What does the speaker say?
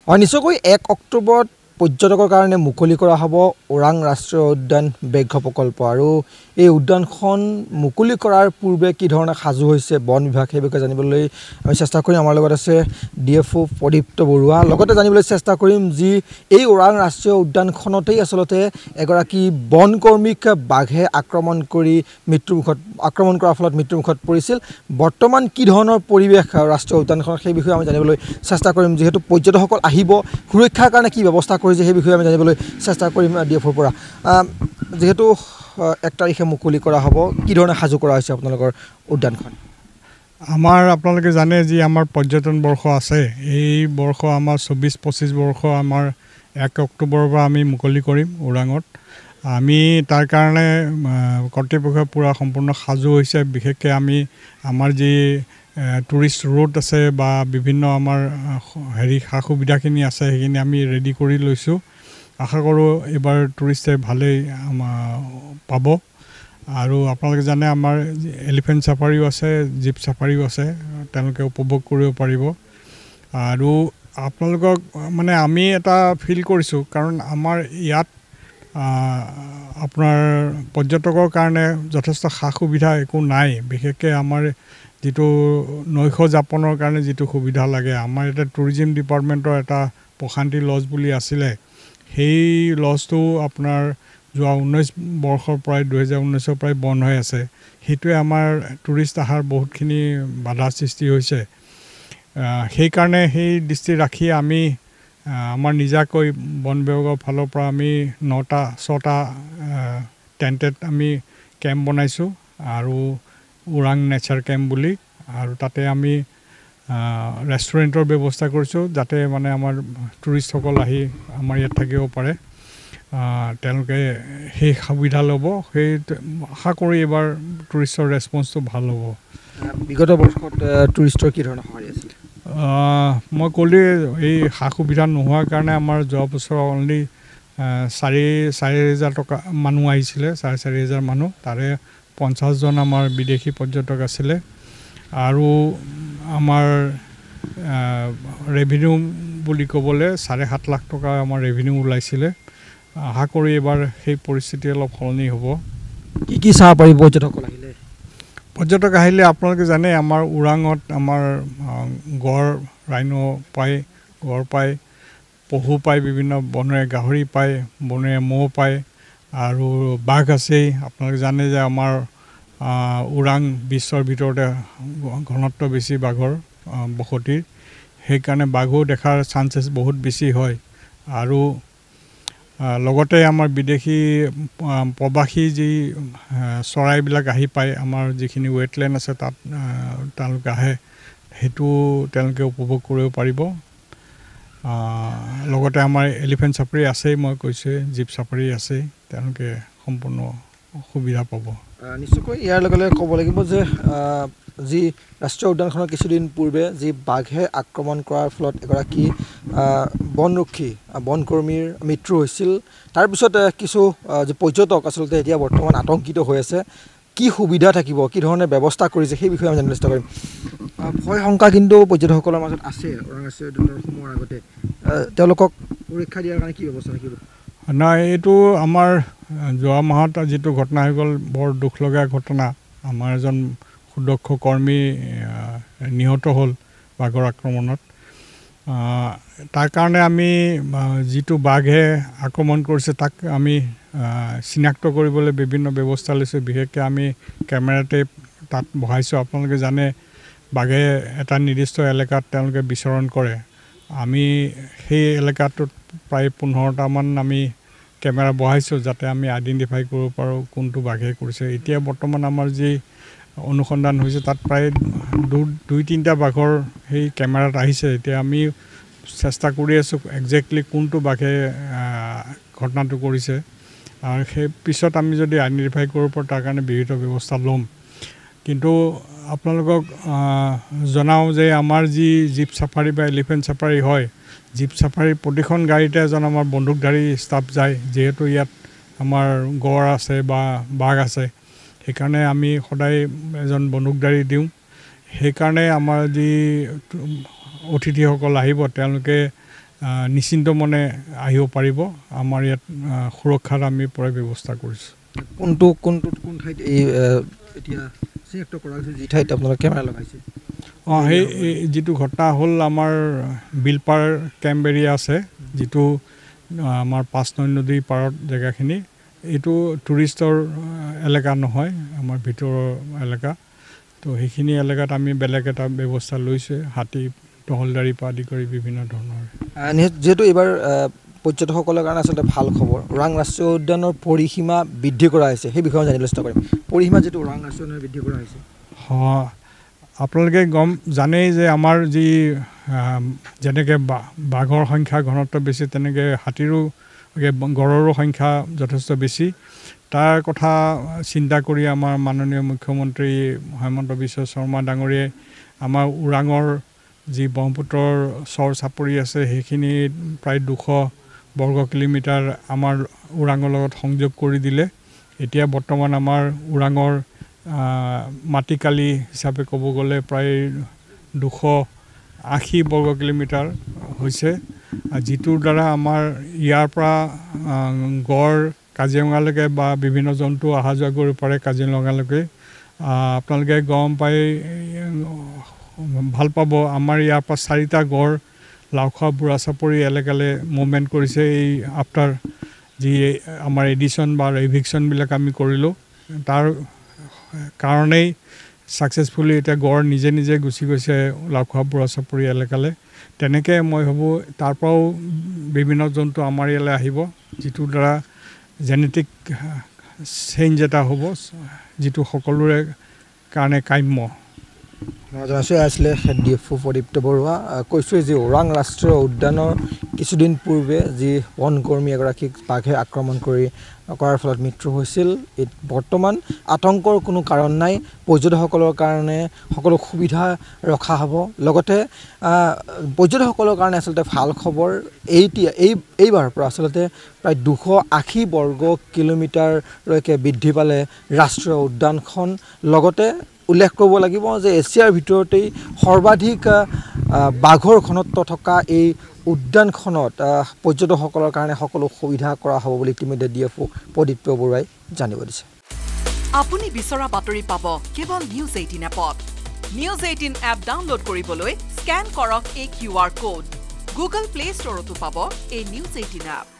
নিশ্চয়কৈ 1 অক্টোবৰত পৰ্যটকৰ কাৰণে মুকলি কৰা হ'ব ওৰাং ৰাষ্ট্ৰীয় উদ্যান ব্যাঘ্ৰ প্ৰকল্প আৰু এই উদ্যানখন মুকলি কৰাৰ পূৰ্বে কি ধৰণে সাজু হৈছে বন বিভাগ সেই বিষয়ে জানিবলৈ আমি চেষ্টা কৰিম। আমাৰ লগত আছে ডিএফও প্ৰদীপ্ত বৰুৱা। লগতে জানিবলৈ চেষ্টা কৰিম যি এই ওৰাং ৰাষ্ট্ৰীয় উদ্যানখনতেই আচলতে এগৰাকী বনকৰ্মীক বাঘে আক্ৰমণ কৰাৰ ফলত মৃত্যুমুখত পৰিছিল। বৰ্তমান কি ধৰণৰ পৰিৱেশ ৰাষ্ট্ৰীয় উদ্যানখনত সেই বিষয়ে আমি জানিবলৈ চেষ্টা কৰিম। যিহেতু পৰ্যটকসকল আহিব, সুৰক্ষাৰ কাৰণে কি ব্যৱস্থা কৰিছে সেই বিষয়ে আমি জানিবলৈ চেষ্টা কৰিম ডিএফওৰ পৰা। যিহেতু 1 তাৰিখে মুকলি কৰা হ'ব, কি ধৰণে সাজু কৰা হৈছে আপোনালোকৰ উদ্যানখন? আমাৰ আপোনালোকে জানে যি আমাৰ পৰ্যটন বৰ্ষ আছে, এই বৰ্ষ আমাৰ 24-25 বৰ্ষ আমাৰ 1 অক্টোবৰৰ পৰা আমি মুকলি কৰিম ওৰাঙত। আমি তাৰ কাৰণে কৰ্তৃপক্ষই পূৰা সম্পূৰ্ণ সাজু হৈছে। বিশেষকৈ আমাৰ যি টুৰিষ্ট ৰোড আছে বা বিভিন্ন আমাৰ সা সুবিধাখিনি আছে সেইখিনি আমি ৰেডি কৰি লৈছোঁ। আশা কৰোঁ এইবাৰ টুৰিষ্টে ভালেই পাব। আৰু আপোনালোকে জানে আমাৰ এলিফেণ্ট চাফাৰীও আছে, জীপ চাফাৰীও আছে, তেওঁলোকে উপভোগ কৰিব পাৰিব। আৰু আপোনালোকক আমি এটা ফিল কৰিছোঁ, কাৰণ আমাৰ ইয়াত আপোনাৰ পৰ্যটকৰ কাৰণে যথেষ্ট সা সুবিধা একো নাই। বিশেষকৈ আমাৰ যিটো নৈশ যাপনৰ কাৰণে যিটো সুবিধা লাগে, আমাৰ এটা টুৰিজিম ডিপাৰ্টমেণ্টৰ এটা প্ৰশান্তি লজ বুলি আছিলে, সেই লজটো আপোনাৰ যোৱা 19 বৰ্ষৰ পৰাই 2019ৰ পৰাই বন্ধ হৈ আছে। সেইটোৱে আমাৰ টুৰিষ্ট অহাৰ বহুতখিনি বাধা সৃষ্টি হৈছে। সেইকাৰণে সেই দৃষ্টি ৰাখি আমি আমাৰ নিজাকৈ বন বিভাগৰ ফালৰ পৰা আমি 6টা টেণ্টেড আমি কেম্প বনাইছোঁ আৰু ওৰাং নেচাৰ কেম্প বুলি। আৰু তাতে আমি ৰেষ্টুৰেণ্টৰ ব্যৱস্থা কৰিছোঁ, যাতে আমাৰ টুৰিষ্টসকল আহি আমাৰ ইয়াত থাকিব পাৰে, তেওঁলোকে সেই সুবিধা ল'ব। সেই আশা কৰি এইবাৰ টুৰিষ্টৰ ৰেছপন্সটো ভাল হ'ব। বিগত বৰ্ষত টুৰিষ্টৰ কি ধৰণৰ সঁহাৰি আছিল? মই ক'লোৱে এই সা সুবিধা নোহোৱাৰ কাৰণে আমাৰ যোৱা বছৰ অনলি 4,500 টকা মানুহ আহিছিলে, 4,500 মানুহ, তাৰে 50জন আমাৰ বিদেশী পৰ্যটক আছিলে। আৰু আমাৰ ৰেভিনিউ বুলি ক'বলৈ 7.5 লাখ টকা আমাৰ ৰেভিনিউ ওলাইছিলে। আশা কৰি এইবাৰ সেই পৰিস্থিতি অলপ সলনি হ'ব। কি চাব পাৰিব পৰ্যটক আহিলে? আপোনালোকে জানে আমাৰ ওৰাঙত আমাৰ গড়, ৰাইন' পায়, গড় পায়, পহু পায়, বিভিন্ন বনৰীয়া গাহৰি পায়, বনৰীয়া ম'হ পায়, আৰু বাঘ আছেই। আপোনালোকে জানে যে আমাৰ ওৰাং বিশ্বৰ ভিতৰতে ঘনত্ব বেছি বাঘৰ বসতিৰ, সেইকাৰণে বাঘো দেখাৰ চান্সেছ বহুত বেছি হয়। আৰু লগতে আমাৰ বিদেশী প্ৰৱাসী যি চৰাইবিলাক আহি পায়, আমাৰ যিখিনি ৱেটলেণ্ড আছে তাত তেওঁলোকে আহে, সেইটো তেওঁলোকে উপভোগ কৰিব পাৰিব। লগতে আমাৰ এলিফেণ্ট চাফাৰী আছেই, মই কৈছোঁৱেই, জীপ চাফাৰী আছেই, তেওঁলোকে সম্পূৰ্ণ সুবিধা পাব। নিশ্চয়কৈ ইয়াৰ লগে লগে ক'ব লাগিব যে যি ৰাষ্ট্ৰীয় উদ্যানখনৰ কিছুদিন পূৰ্বে যি বাঘে আক্ৰমণ কৰাৰ ফলত এগৰাকী বনৰক্ষী বনকৰ্মীৰ মৃত্যু হৈছিল, তাৰপিছত কিছু যি পৰ্যটক আচলতে এতিয়া বৰ্তমান আতংকিত হৈ আছে। কি সুবিধা থাকিব, কি ধৰণে ব্যৱস্থা কৰিছে সেই বিষয়ে আমি জানিবলৈ চেষ্টা কৰিম। ভয় শংকা কিন্তু পৰ্যটকসকলৰ মাজত আছে। ওৰাং ৰাষ্ট্ৰীয় উদ্যানৰ সময়ৰ আগতে তেওঁলোকক সুৰক্ষা দিয়াৰ কাৰণে কি ব্যৱস্থা থাকিব? নাই, এইটো আমাৰ যোৱা মাহত যিটো ঘটনা হৈ গ'ল, বৰ দুখ লগা ঘটনা। আমাৰ এজন সুদক্ষ কৰ্মী নিহত হ'ল বাঘৰ আক্ৰমণত। তাৰ কাৰণে আমি যিটো বাঘে আক্ৰমণ কৰিছে তাক আমি চিনাক্ত কৰিবলৈ বিভিন্ন ব্যৱস্থা লৈছোঁ। বিশেষকৈ আমি কেমেৰাতে তাত বহাইছোঁ। আপোনালোকে জানে বাঘে এটা নিৰ্দিষ্ট এলেকাত তেওঁলোকে বিচৰণ কৰে। আমি সেই এলেকাটোত প্ৰায় 15টামান আমি কেমেৰা বহাইছোঁ, যাতে আমি আইডেণ্টিফাই কৰিব পাৰোঁ কোনটো বাঘে কৰিছে। এতিয়া বৰ্তমান আমাৰ যি অনুসন্ধান হৈছে তাত প্ৰায় 2-3টা বাঘৰ সেই কেমেৰাত আহিছে। এতিয়া আমি চেষ্টা কৰি আছোঁ একজেক্টলি কোনটো বাঘে ঘটনাটো কৰিছে, আৰু সেই পিছত আমি যদি আইডেণ্টিফাই কৰিব পাৰোঁ তাৰ কাৰণে বিহিত ব্যৱস্থা ল'ম। কিন্তু আপোনালোকক জনাওঁ যে আমাৰ যি জীপ চাফাৰী বা এলিফেণ্ট চাফাৰী হয়, জীপ চাফাৰী প্ৰতিখন গাড়ীতে এজন আমাৰ বন্দুকধাৰী ষ্টাফ যায়। যিহেতু ইয়াত আমাৰ গড় আছে বা বাঘ আছে, সেইকাৰণে আমি সদায় এজন বন্দুকধাৰী দিওঁ। সেইকাৰণে আমাৰ যি অতিথিসকল আহিব তেওঁলোকে নিশ্চিন্ত মনে আহিব পাৰিব আমাৰ ইয়াত সুৰক্ষাৰ আমি প্ৰায় ব্যৱস্থা কৰিছোঁ কোন ঠাইত এই এতিয়া চিনাক্ত কৰা হৈছে যি ঠাইত আপোনালোকে কেমেৰা লগাইছে সেই যিটো ঘটনা হ'ল আমাৰ বিলপাৰ কেম্প এৰিয়া আছে যিটো আমাৰ 5 নদীৰ পাৰত জেগাখিনি এইটো টুৰিষ্টৰ এলেকা নহয় আমাৰ ভিতৰৰ এলেকা তো সেইখিনি এলেকাত আমি বেলেগ এটা ব্যৱস্থা লৈছে হাতী টহলদাৰী পৰা আদি কৰি বিভিন্ন ধৰণৰ যেহেতু এইবাৰ পৰ্যটকসকলৰ কাৰণে আচলতে ভাল খবৰ ওৰাং ৰাষ্ট্ৰীয় উদ্যানৰ পৰিসীমা বৃদ্ধি কৰা হৈছে সেই বিষয়ে জানিবলৈ চেষ্টা কৰিম পৰিসীমা যেটো ওৰাং ৰাষ্ট্ৰীয় উদ্যানৰ বৃদ্ধি কৰা হৈছে আপোনালোকে জানেই যে আমাৰ যি যেনেকৈ বাঘৰ সংখ্যা ঘনত্ব বেছি তেনেকৈ হাতীৰো গড়ৰো সংখ্যা যথেষ্ট বেছি তাৰ কথা চিন্তা কৰি আমাৰ মাননীয় মুখ্যমন্ত্ৰী হেমন্ত বিশ্ব শৰ্মা ডাঙৰীয়াই আমাৰ ওৰাঙৰ যি ব্ৰহ্মপুত্ৰৰ চৰ চাপৰি আছে সেইখিনি প্ৰায় 200 বৰ্গ কিলোমিটাৰ আমাৰ ওৰাঙৰ লগত সংযোগ কৰি দিলে এতিয়া বৰ্তমান আমাৰ ওৰাঙৰ মাটিকালি হিচাপে ক'ব গ'লে প্ৰায় 280 বৰ্গ কিলোমিটাৰ হৈছে যিটোৰ দ্বাৰা আমাৰ ইয়াৰ পৰা গড় কাজিৰঙালৈকে বা বিভিন্ন জন্তু অহা যোৱা কৰিব পাৰে কাজিৰঙালৈকে আপোনালোকে গম পাই ভাল পাব আমাৰ ইয়াৰ পৰা 4টা গড় লাওখোৱা বুঢ়া চাপৰি এলেকালৈ মুভমেণ্ট কৰিছে এই আফটাৰ যি আমাৰ এডিশ্যন বা ৰিভিকশ্যনবিলাক আমি কৰিলোঁ তাৰ কাৰণেই ছাকচেছফুলি এতিয়া গড় নিজে নিজে গুচি গৈছে লাওখোৱা বুঢ়া চাপৰি এলেকালৈ তেনেকৈ মই ভাবোঁ তাৰ পৰাও বিভিন্ন জন্তু আমাৰ ইয়ালৈ আহিব যিটোৰ দ্বাৰা জেনেটিক চেঞ্জ এটা হ'ব যিটো সকলোৰে কাৰণে কাম্য আছিলে ডিএফও প্ৰদীপ্ত বৰুৱা কৈছোঁ যে ওৰাং ৰাষ্ট্ৰীয় উদ্যানৰ কিছুদিন পূৰ্বে যি বনকৰ্মী এগৰাকীক বাঘে আক্ৰমণ কৰাৰ ফলত মৃত্যু হৈছিল বৰ্তমান আতংকৰ কোনো কাৰণ নাই পৰ্যটকসকলৰ কাৰণে সকলো সুবিধা ৰখা হ'ব লগতে পৰ্যটকসকলৰ কাৰণে আচলতে ভাল খবৰ এইবাৰৰ পৰা আচলতে প্ৰায় 280 বৰ্গ কিলোমিটাৰলৈকে বৃদ্ধি পালে ৰাষ্ট্ৰীয় উদ্যানখন লগতে উল্লেখ কৰিব লাগিব যে এছিয়াৰ ভিতৰতেই সৰ্বাধিক বাঘৰ ঘনত্ব থকা এই উদ্যানখনত পৰ্যটকসকলৰ কাৰণে সকলো সুবিধা কৰা হ'ব বুলি ইতিমধ্যে ডিএফও প্ৰদীপ্ত বৰুৱাই জানিব দিছে আপুনি বিচৰা বাতৰি পাব কেৱল নিউজ 18 এপত নিউজ 18 এপ ডাউনলোড কৰিবলৈ স্ক্যান কৰক এই QR কোড গুগল প্লে ষ্টৰতো পাব এই নিউজ 18 এপ